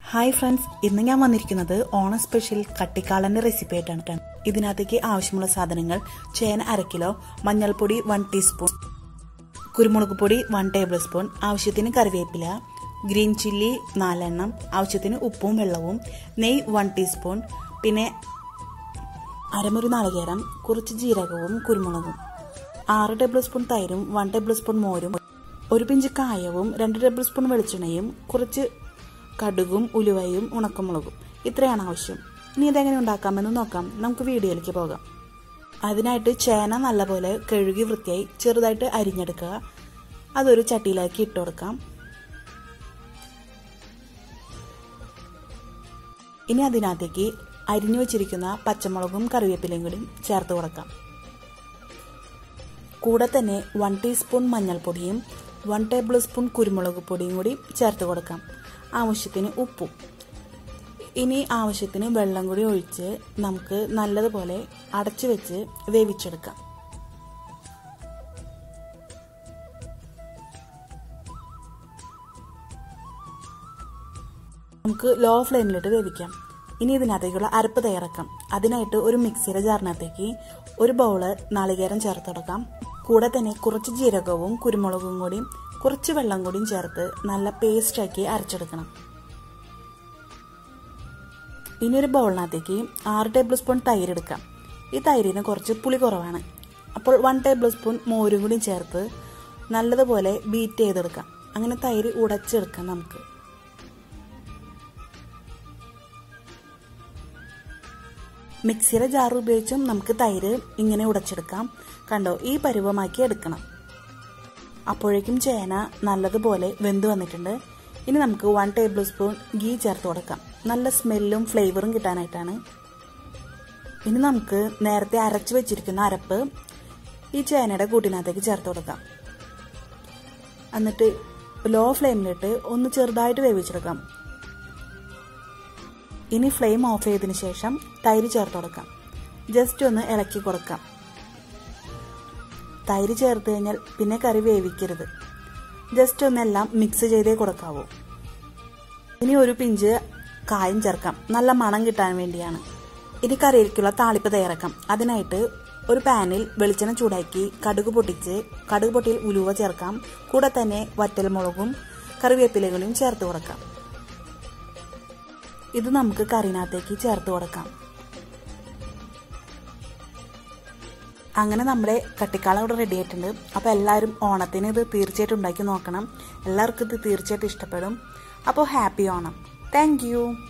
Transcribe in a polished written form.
Hi friends, ഇന്ന് ഞാൻ വന്നിരിക്കുന്നത് ഓണം സ്പെഷ്യൽ കട്ടിക്കാളന്റെ റെസിപ്പി ആയിട്ടാണ്. ഇതിനകത്തേക്ക് ആവശ്യമുള്ള സാധനങ്ങൾ: ചേന 1/2 കിലോ, മഞ്ഞൾപ്പൊടി 1 ടീസ്പൂൺ, കുരുമുളക് പൊടി 1 ടേബിൾ സ്പൂൺ, ആവശ്യത്തിന് കറിവേപ്പില, ഗ്രീൻ ചില്ലി 4 എണ്ണം, ആവശ്യത്തിന് ഉപ്പും വെള്ളവും, നെയ്യ് 1 ടീസ്പൂൺ, പിന്നെ അരമുറി നാളികേരം, കുറച്ച് ജീരകവും കുരുമുളകും, 6 ടേബിൾ സ്പൂൺ തൈരും 1 ടേബിൾ സ്പൂൺ മോരും, ഒരു പിഞ്ച് കായവും 2 ടേബിൾ സ്പൂൺ വെളിച്ചെണ്ണയും, കുറച്ച് കടുകും ഉലുവയും ഉണക്കമുളകും. ഇത്രയാണ് ആവശ്യം. ഇനി ഇതെങ്ങനെ ഉണ്ടാക്കാമെന്ന് നോക്കാം. നമുക്ക് വീഡിയോയിലേക്ക് പോകാം. അതിനായിട്ട് ചേന നല്ലപോലെ കഴുകി വൃത്തിയായി ചെറുതായിട്ട് അരിഞ്ഞെടുക്കുക. അതൊരു ചട്ടിയിലേക്ക് ഇട്ട് കൊടുക്കാം. ഇനി അതിനകത്തേക്ക് അരിഞ്ഞു വെച്ചിരിക്കുന്ന പച്ചമുളകും കറിവേപ്പിലയും കൂടി ചേർത്ത് കൊടുക്കാം. കൂടെ തന്നെ 1 ടീസ്പൂൺ മഞ്ഞൾപ്പൊടിയും 1 ടേബിൾ സ്പൂൺ കുരുമുളക് പൊടിയും കൂടി ചേർത്ത് കൊടുക്കാം. ആവശ്യത്തിന് ഉപ്പും. ഇനി ആവശ്യത്തിന് വെള്ളം കൂടി ഒഴിച്ച് നമുക്ക് നല്ലതുപോലെ അടച്ചു വെച്ച് വേവിച്ചെടുക്കാം. നമുക്ക് ലോ ഫ്ലെയിമിലിട്ട് വേവിക്കാം. ഇനി ഇതിനകത്തേക്കുള്ള അരപ്പ് തയ്യാറാക്കാം. അതിനായിട്ട് ഒരു മിക്സിയുടെ ജാറിനകത്തേക്ക് ഒരു ബൗള് നാളികേരം ചേർത്ത് കൊടുക്കാം. കൂടെ തന്നെ കുറച്ച് ജീരകവും കുരുമുളകും കൂടിയും കുറച്ച് വെള്ളം കൂടിയും ചേർത്ത് നല്ല പേസ്റ്റാക്കി അരച്ചെടുക്കണം. ഇനി ഒരു ബൗളിനകത്തേക്ക് 6 ടേബിൾ സ്പൂൺ തൈര് എടുക്കാം. ഈ തൈരിന് കുറച്ച് പുളി കുറവാണ്. അപ്പോൾ 1 ടേബിൾ സ്പൂൺ മോരും കൂടി ചേർത്ത് നല്ലതുപോലെ ബീറ്റ് ചെയ്തെടുക്കാം. അങ്ങനെ തൈര് ഉടച്ചെടുക്കാം. നമുക്ക് മിക്സിയുടെ ജാർ ഉപയോഗിച്ചും നമുക്ക് തൈര് ഇങ്ങനെ ഉടച്ചെടുക്കാം. കണ്ടോ, ഈ പരുവമാക്കി എടുക്കണം. അപ്പോഴേക്കും ചേന നല്ലതുപോലെ വെന്ത് വന്നിട്ടുണ്ട്. ഇനി നമുക്ക് 1 ടേബിൾ സ്പൂൺ ഗീ ചേർത്ത് കൊടുക്കാം. നല്ല സ്മെല്ലും ഫ്ലേവറും കിട്ടാനായിട്ടാണ്. ഇനി നമുക്ക് നേരത്തെ അരച്ചു വെച്ചിരിക്കുന്ന അരപ്പ് ഈ ചേനയുടെ കൂട്ടിനകത്തേക്ക് ചേർത്ത് കൊടുക്കാം. എന്നിട്ട് ലോ ഫ്ലെയിമിലിട്ട് ഒന്ന് ചെറുതായിട്ട് വേവിച്ചെടുക്കാം. ഇനി ഫ്ലെയിം ഓഫ് ചെയ്തതിന് ശേഷം തൈര് ചേർത്ത് കൊടുക്കാം. ജസ്റ്റ് ഒന്ന് ഇളക്കി കൊടുക്കാം. തൈര് ചേർത്ത് കഴിഞ്ഞാൽ പിന്നെ കറി വേവിക്കരുത്. ജസ്റ്റ് ഒന്നെല്ലാം മിക്സ് ചെയ്തേ കൊടുക്കാവൂ. ഇനി ഒരു പിഞ്ച് കായം ചേർക്കാം. നല്ല മണം കിട്ടാൻ വേണ്ടിയാണ്. ഇനി കറിയിലേക്കുള്ള താളിപ്പ് തയ്യാറാക്കാം. അതിനായിട്ട് ഒരു പാനിൽ വെളിച്ചെണ്ണ ചൂടാക്കി കടുക് പൊട്ടിയിൽ ഉലുവ ചേർക്കാം. കൂടെ തന്നെ വറ്റൽമുളകും കറിവേപ്പിലകളും ചേർത്ത് കൊടുക്കാം. ഇത് നമുക്ക് കറിനകത്തേക്ക് ചേർത്ത് കൊടുക്കാം. അങ്ങനെ നമ്മുടെ കട്ടിക്കാളം ഇവിടെ റെഡി ആയിട്ടുണ്ട്. അപ്പോൾ എല്ലാവരും ഓണത്തിന് ഇത് തീർച്ചയായിട്ടും ഉണ്ടാക്കി നോക്കണം. എല്ലാവർക്കും ഇത് തീർച്ചയായിട്ടും ഇഷ്ടപ്പെടും. അപ്പോൾ ഹാപ്പി ഓണം. Thank you.